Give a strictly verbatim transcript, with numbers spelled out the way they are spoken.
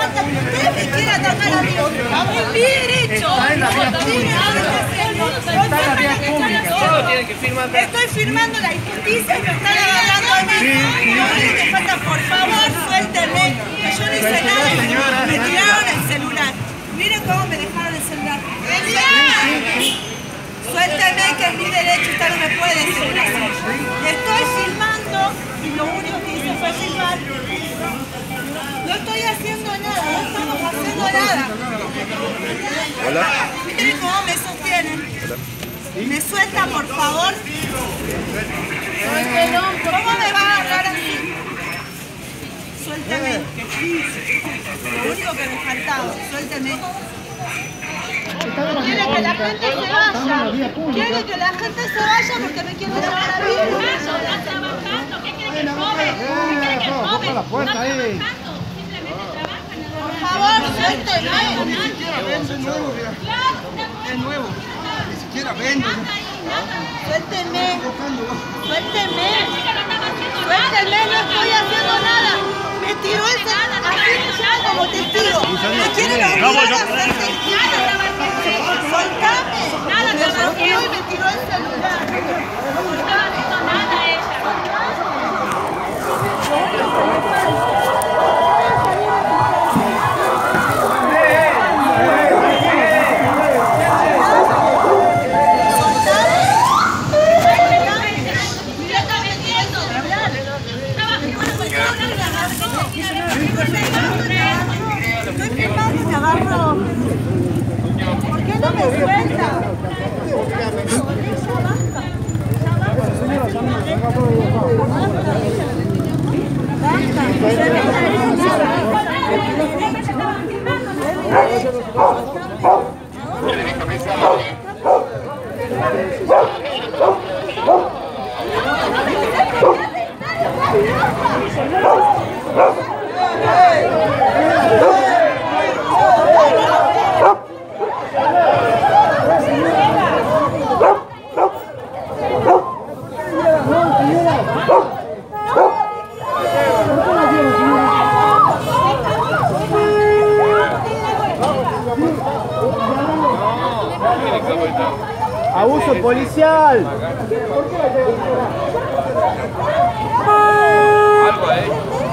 cuenta que usted me quiere atacar a mí. Es mi derecho. Estoy firmando la injusticia y me están agarrando a mí. No me falta, por favor, suéltenme. Que yo no hice nada. Me tiraron el celular. Miren cómo me dejaron el celular. Suéltame, que es mi derecho, usted no me puede decir así. Estoy filmando y lo único que hice fue filmar. No estoy haciendo nada, no estamos haciendo nada. Hola. Miren cómo me sostienen. ¿Me suelta, por favor? ¿Cómo me va a agarrar así? Suélteme. Lo único que me faltaba, suélteme. Quiere que la gente se vaya. Quiere que la gente se vaya porque me quiere llevar a mí. ¿Estás trabajando? ¿Qué quiere que le robe? ¿Qué quiere que le robe? ¿Estás trabajando? Simplemente trabajan. Por favor, suélteme. Ni siquiera vende nuevo, es nuevo. Ni siquiera vende. Suélteme. Suélteme. Suélteme, no estoy haciendo nada. Me tiró el celular así ya como testigo. Me quieren obligar a hacer testigo. Soltame. Nada te rompió y me tiró el celular. No estaba haciendo nada ella. Estoy filmando y me agarro. ¿Por qué no me suelta? Abuso policial. Algo ahí.